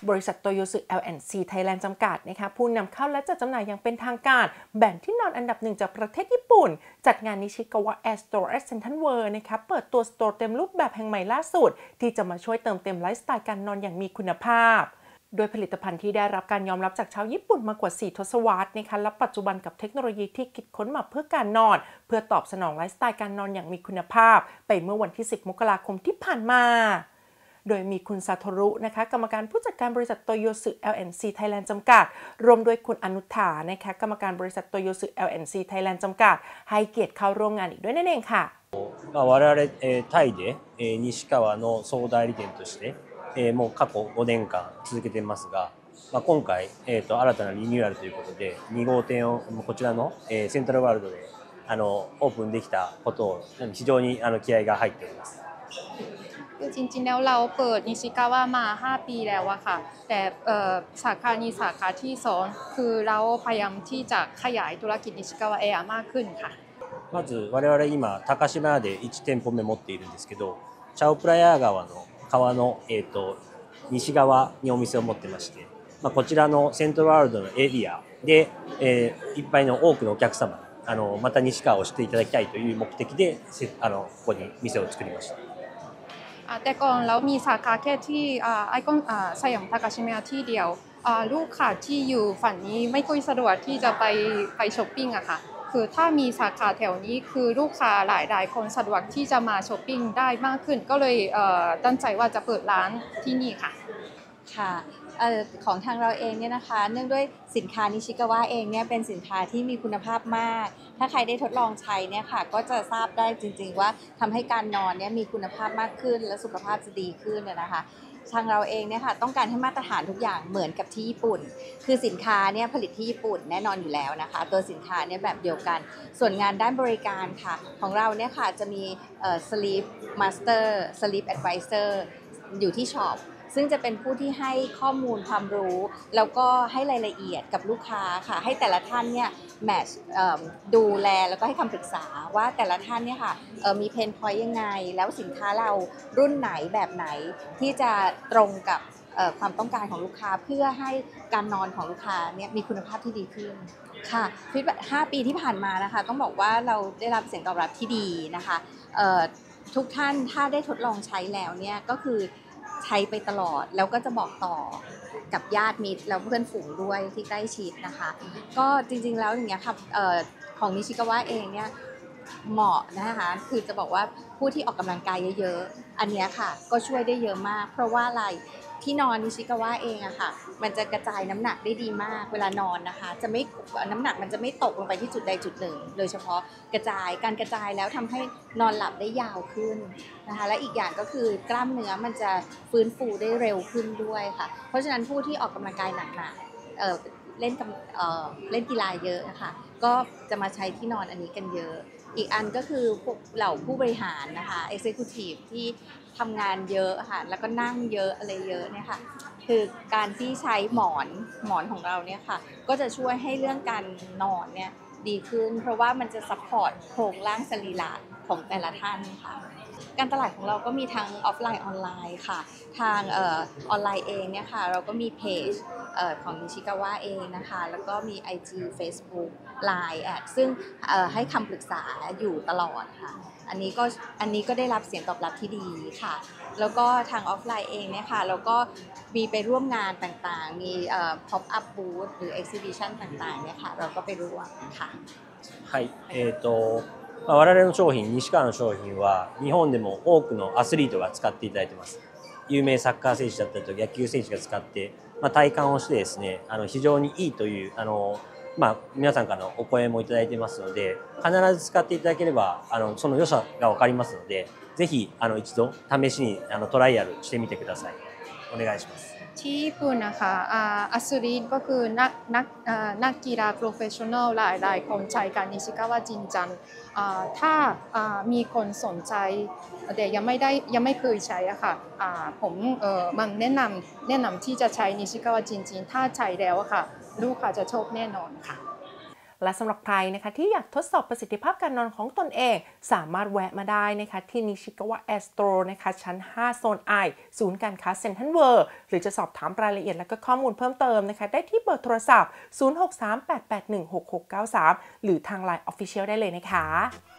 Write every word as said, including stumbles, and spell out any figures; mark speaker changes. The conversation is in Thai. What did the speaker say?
Speaker 1: บริษัทโตโยสึ แอล แอนด์ ซี ไทยแลนด์ จำกัดนะคะผู้นำเข้าและจัดจำหน่ายอย่างเป็นทางการแบรนด์ที่นอนอันดับหนึ่งจากประเทศญี่ปุ่นจัดงานนิชิกาวะแอร์สโตร์ at Central World นะคะเปิดตัวสโตร์เต็มรูปแบบแห่งใหม่ล่าสุดที่จะมาช่วยเติมเต็มไลฟ์สไตล์การนอนอย่างมีคุณภาพโดยผลิตภัณฑ์ที่ได้รับการยอมรับจากชาวญี่ปุ่นมากว่าสี่ทศวรรษนะคะและปัจจุบันกับเทคโนโลยีที่คิดค้นมาเพื่อการนอนเพื่อตอบสนองไลฟ์สไตล์การนอนอย่างมีคุณภาพไปเมื่อวันที่สิบมกราคมที่ผ่านมาโดยมีคุณซาโทรุนะคะกรรมการผู้จัดการบริษัทโตโยสึ แอล แอนด์ ซี ไทยแลนด์ จำกัดรวมด้วยคุณอนุถานะคะกรรมการบริษัทโตโยสึ แอล แอนด์ ซี ไทยแลนด์ จำกัดให้เกียรติเข้าร่วมงานอีกด้วยนั่นเองค่ะ
Speaker 2: 我々、えー、タイで、えー、西川の総代理店として、えー、もう過去ごねんかん続けていますが、まあ、今回、えー、と新たなリニューアルということでに号店をこちらの、えー、セントラルワールドであのオープンできたことを非常にあの気合が入っております。
Speaker 3: คือจริงๆแล้วเราเปิดนิชิกาวะมาห้าปีแล้วอะค่ะแต่สาขานี้สาขาที่สองคือเราพยายามที่จะขยายธุรกิจนิชิกาวะแอร์มากขึ้นค่ะ
Speaker 2: まず我々今高島屋でいち店舗目持っているんですけどチャオプラヤ川の川の、えー、と西側にお店を持ってまして、まあ、こちらのセントラルワールドのエリアで、えー、いっぱいの多くのお客様あのまた西川を知っていただきたいという目的であのここに店を作りました
Speaker 3: แต่ก่อนเรามีสาขาแค่ที่ไอคอนสยามทากาชิมะที่เดียวลูกค้าที่อยู่ฝั่งนี้ไม่ค่อยสะดวกที่จะไปไปช้อปปิ้งอะค่ะคือถ้ามีสาขาแถวนี้คือลูกค้าหลายหลายคนสะดวกที่จะมาช้อปปิ้งได้มากขึ้นก็เลยตั้งใจว่าจะเปิดร้านที่นี่ค่ะ
Speaker 4: ค่ะของทางเราเองเนี่ยนะคะเนื่องด้วยสินค้านิชิกาวะเองเนี่ยเป็นสินค้าที่มีคุณภาพมากถ้าใครได้ทดลองใช้เนี่ยค่ะก็จะทราบได้จริงๆว่าทำให้การนอนเนี่ยมีคุณภาพมากขึ้นและสุขภาพจะดีขึ้นนะคะทางเราเองเนี่ยค่ะต้องการให้มาตรฐานทุกอย่างเหมือนกับที่ญี่ปุ่นคือสินค้าเนี่ยผลิตที่ญี่ปุ่นแน่นอนอยู่แล้วนะคะตัวสินค้าเนี่ยแบบเดียวกันส่วนงานด้านบริการค่ะของเราเนี่ยค่ะจะมีเอ่อ Sleep Master Sleep Advisor อยู่ที่ช็อปซึ่งจะเป็นผู้ที่ให้ข้อมูลความรู้แล้วก็ให้รายละเอียดกับลูกค้าค่ะให้แต่ละท่านเนี่ยแมทช์ดูแลแล้วก็ให้คำปรึกษาว่าแต่ละท่านเนี่ยค่ะมีเพนพอยต์ยังไงแล้วสินค้าเรารุ่นไหนแบบไหนที่จะตรงกับความต้องการของลูกค้าเพื่อให้การนอนของลูกค้าเนี่ยมีคุณภาพที่ดีขึ้นค่ะฟีดแบ็กห้าปีที่ผ่านมานะคะต้องบอกว่าเราได้รับเสียงตอบรับที่ดีนะคะทุกท่านถ้าได้ทดลองใช้แล้วเนี่ยก็คือใช้ไปตลอดแล้วก็จะบอกต่อกับญาติมิตรแล้วเพื่อนฝูงด้วยที่ใกล้ชิดนะคะก็จริงๆแล้วอย่างเงี้ยค่ะของนิชิกาวะเองเนี่ยเหมาะนะคะคือจะบอกว่าผู้ที่ออกกำลังกายเยอะๆอันนี้ค่ะก็ช่วยได้เยอะมากเพราะว่าอะไรที่นอนนิชิกาวะเองอะค่ะมันจะกระจายน้ำหนักได้ดีมากเวลานอนนะคะจะไม่น้ำหนักมันจะไม่ตกลงไปที่จุดใดจุดหนึ่งโดยเฉพาะกระจายการกระจายแล้วทำให้นอนหลับได้ยาวขึ้นนะคะและอีกอย่างก็คือกล้ามเนื้อมันจะฟื้นฟูได้เร็วขึ้นด้วยค่ะเพราะฉะนั้นผู้ที่ออกกำลังกายหนักๆเอ่อเล่นกับเอ่อเล่นกีฬาเยอะนะคะก็จะมาใช้ที่นอนอันนี้กันเยอะอีกอันก็คือพวกเหล่าผู้บริหารนะคะ Executive ที่ทำงานเยอะค่ะแล้วก็นั่งเยอะอะไรเยอะเนี่ยค่ะคือการที่ใช้หมอนหมอนของเราเนี่ยค่ะก็จะช่วยให้เรื่องการนอนเนี่ยดีขึ้นเพราะว่ามันจะซัพพอร์ตโครงร่างสรีระของแต่ละท่านค่ะการตลาดของเราก็มีทั้งออฟไลน์ออนไลน์ค่ะทางเออออนไลน์เองเนี่ยค่ะเราก็มีเพจเอ่อของนิชิกาวะเองนะคะแล้วก็มี ไอ จี Facebook ไลน์ แอดซึ่งเอ่อให้คำปรึกษาอยู่ตลอดค่ะอันนี้ก็อันนี้ก็ได้รับเสียงตอบรับที่ดีค่ะแล้วก็ทางออฟไลน์เองเนี่ยค่ะเราก็มีไปร่วมงานต่างๆมีเอ่อ pop up booth หรือ exhibition ต่างๆเนี่ยค่ะเราก็ไปร่วมค่ะ
Speaker 2: はいえーとまあ、我々の商品西川の商品は日本でも多くのアスリートが使っていただいてます有名サッカー選手だったりと野球選手が使って、まあ、体感をしてですねあの非常にいいというあの、まあ、皆さんからのお声もいただいてますので必ず使っていただければあのその良さが分かりますのでぜひあの一度試しにあのトライアルしてみてくださいお願いします
Speaker 3: ที่ญี่ปุ่นนะคะอัสลีทก็คือนักนักนักกีฬาโปรเฟชชั่นอลหลายหลายคนใช้การนิชิกาวะจริงจังถ้ามีคนสนใจแต่ยังไม่ได้ยังไม่เคยใช้อะค่ะผมมันแนะนำแนะนำที่จะใช้นิชิกาวะจริงๆถ้าใช้แล้วอะค่ะลูกค้าจะชอบแน่นอนค่ะ
Speaker 1: และสำหรับใครนะคะที่อยากทดสอบประสิทธิภาพการนอนของตนเองสามารถแวะมาได้นะคะที่นิชิกาวะแอร์สโตร์นะคะชั้นห้าโซน I ศูนย์การค้าเซ็นทรัลเวิลด์หรือจะสอบถามรายละเอียดและก็ข้อมูลเพิ่มเติมนะคะได้ที่เบอร์โทรศัพท์ศูนย์ หก สาม แปด แปด หนึ่ง หก หก เก้า สามหรือทาง ไลน์ Official ได้เลยนะคะ